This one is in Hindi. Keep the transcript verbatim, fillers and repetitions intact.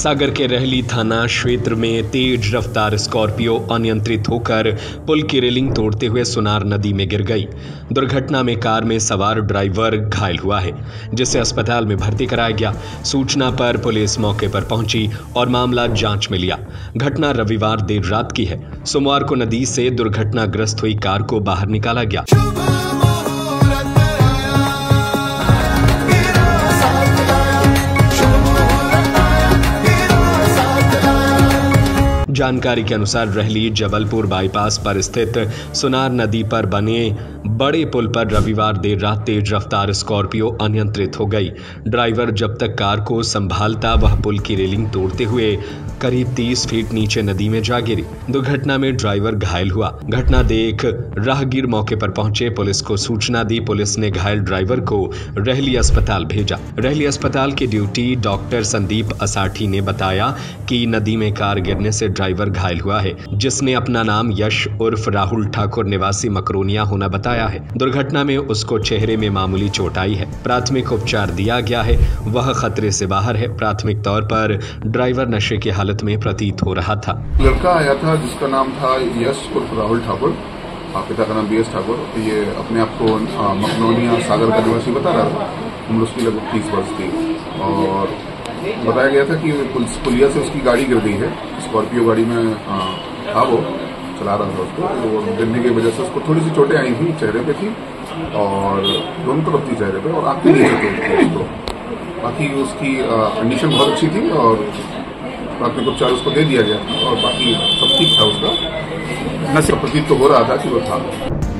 सागर के रहली थाना क्षेत्र में तेज रफ्तार स्कॉर्पियो अनियंत्रित होकर पुल की रेलिंग तोड़ते हुए सुनार नदी में गिर गई। दुर्घटना में कार में सवार ड्राइवर घायल हुआ है, जिसे अस्पताल में भर्ती कराया गया। सूचना पर पुलिस मौके पर पहुंची और मामला जांच में लिया। घटना रविवार देर रात की है। सोमवार को नदी से दुर्घटनाग्रस्त हुई कार को बाहर निकाला गया। जानकारी के अनुसार रहली जबलपुर बाईपास पर स्थित सुनार नदी पर बने बड़े पुल पर रविवार देर रात तेज रफ्तार स्कॉर्पियो अनियंत्रित हो गई। ड्राइवर जब तक कार को संभालता वह पुल की रेलिंग तोड़ते हुए करीब तीस फीट नीचे नदी में जा गिरी। दुर्घटना में ड्राइवर घायल हुआ। घटना देख राहगीर मौके पर पहुंचे, पुलिस को सूचना दी। पुलिस ने घायल ड्राइवर को रहली अस्पताल भेजा। रहली अस्पताल के ड्यूटी डॉक्टर संदीप असाठी ने बताया कि नदी में कार गिरने से ड्राइवर घायल हुआ है, जिसने अपना नाम यश उर्फ राहुल ठाकुर निवासी मकरोनिया होना बताया है। दुर्घटना में उसको चेहरे में मामूली चोट आई है। प्राथमिक उपचार दिया गया है, वह खतरे से बाहर है। प्राथमिक तौर पर ड्राइवर नशे की हालत में प्रतीत हो रहा था। लड़का आया था जिसका नाम था यश उर्फ राहुल ठाकुर, पिता का नाम बी एस ठाकुर। ये अपने आप को मकरोनिया सागर का निवासी बता रहा था। उम्र उसकी लगभग तीस वर्ष थी और बताया गया था कि पुलिया से उसकी गाड़ी गिर गई है। स्कॉर्पियो गाड़ी में था, वो चला रहा था उसको। वो गिरने की वजह से उसको थोड़ी सी चोटें आई थी, चेहरे पे थी और दोनों तरफ थी चेहरे पे, और आँख के नीचे थी उसको। बाकी उसकी कंडीशन बहुत अच्छी थी और प्राथमिक उपचार उसको दे दिया गया और बाकी सब ठीक था। उसका नशे प्रतीत तो हो रहा था कि वो था।